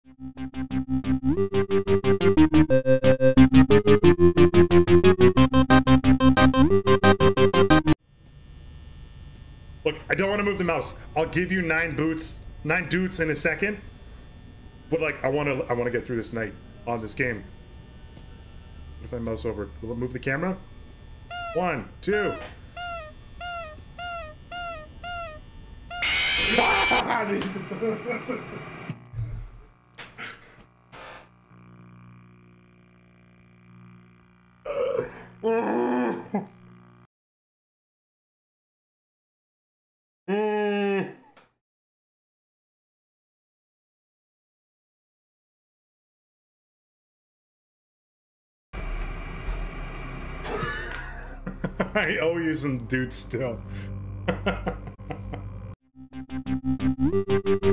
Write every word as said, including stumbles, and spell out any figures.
Look, I don't want to move the mouse. I'll give you nine boots, nine doots in a second. But like, I want to, I want to get through this night on this game. What if I mouse over? Will it move the camera? One, two. I owe you some dudes still.